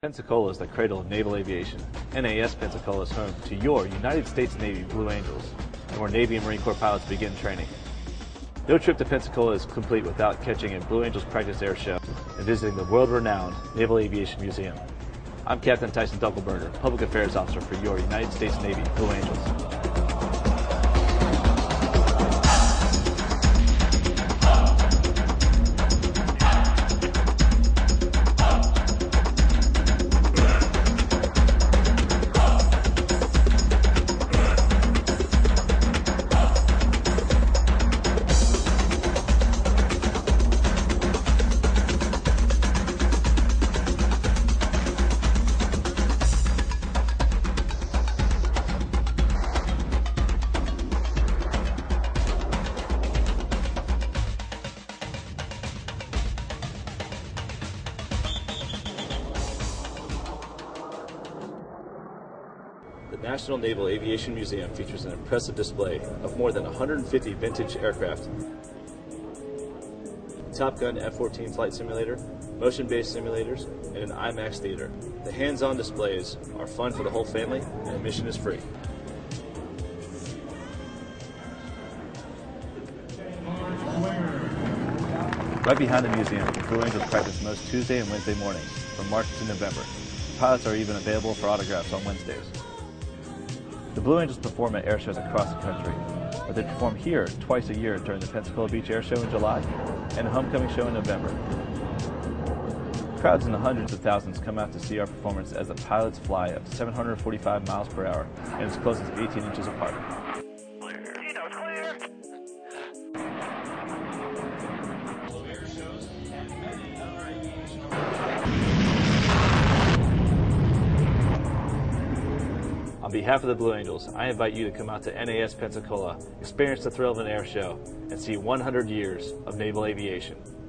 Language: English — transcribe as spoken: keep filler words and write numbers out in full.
Pensacola is the cradle of naval aviation. N A S Pensacola is home to your United States Navy Blue Angels, and where Navy and Marine Corps pilots begin training. No trip to Pensacola is complete without catching a Blue Angels practice air show and visiting the world-renowned Naval Aviation Museum. I'm Captain Tyson Duckelberger, Public Affairs Officer for your United States Navy Blue Angels. The National Naval Aviation Museum features an impressive display of more than one hundred fifty vintage aircraft, Top Gun F fourteen flight simulator, motion-based simulators, and an IMAX theater. The hands-on displays are fun for the whole family, and admission is free. Right behind the museum, the Blue Angels practice most Tuesday and Wednesday mornings, from March to November. Pilots are even available for autographs on Wednesdays. The Blue Angels perform at air shows across the country, but they perform here twice a year during the Pensacola Beach Air Show in July and the Homecoming Show in November. Crowds in the hundreds of thousands come out to see our performance as the pilots fly up to seven hundred forty-five miles per hour and as close as eighteen inches apart. On behalf of the Blue Angels, I invite you to come out to N A S Pensacola, experience the thrill of an air show, and see one hundred years of naval aviation.